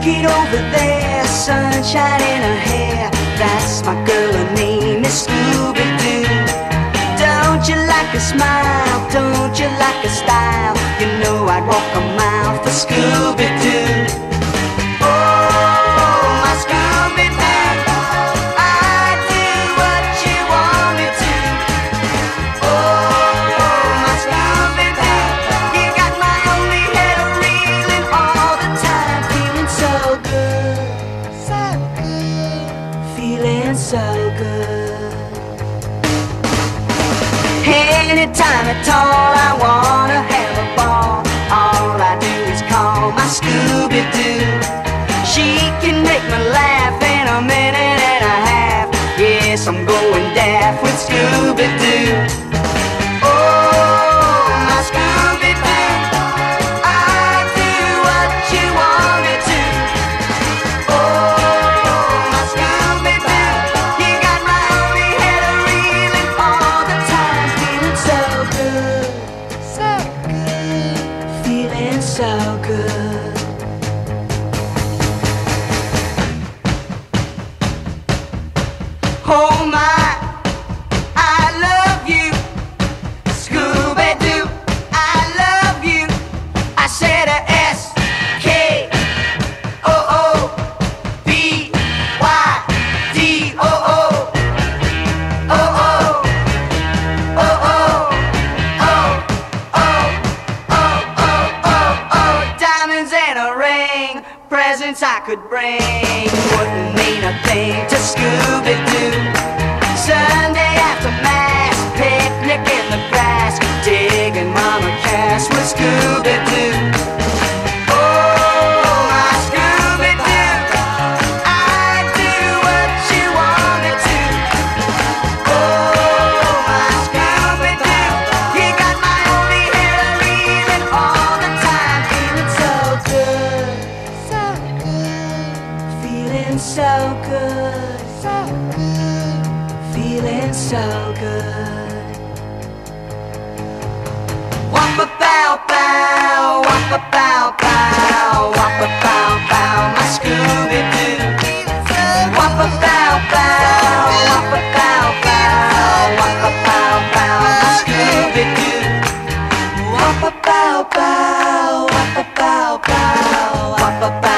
Looking over there, sunshine in her hair. That's my girl, her name is Scooby-Doo. Don't you like a smile? Don't you like a style? You know I'd walk a mile for Scooby-Doo. Oh, my Scooby-Doo, I'd do what you want me to. Oh, my Scooby-Doo, you got my only head reeling all the time. Feeling so good, so good, feeling so good. Anytime at all I wanna have a ball, all I do is call my Scooby-Doo. She can make me laugh in a minute and a half. Yes, I'm going daft with Scooby-Doo. Oh, my Scooby-Doo, I do what you want me to. Oh, my Scooby-Doo, you got my only head reeling all the time. Feeling so good, so good, feeling so good. Oh my, I love you, Scooby-Doo, I love you. I said a S-K-O-O-B-Y-D-O-O. Oh, oh, oh, oh, oh, oh, oh, oh, oh, oh. Diamonds and a ring, presents I could bring, wouldn't mean a thing to Scooby-Doo. Sunday after mass, picnic in the grass, digging Mama Cass with Scooby-Doo. Oh, my Scooby-Doo, I do what you want me to. Oh, my Scooby-Doo, you got my only head reeling all the time. Feeling so good, so good, feeling so good, so good, feeling so good. Wop-a-bow-bow, wop-a-bow-bow, wop-a-bow-bow, my Scooby-Doo. Wop-a-bow-bow, wop-a-bow-bow, wop-a-bow-bow, my Scooby-Doo. Wop-a-bow-bow, wop-a-bow-bow, wop-a-bow.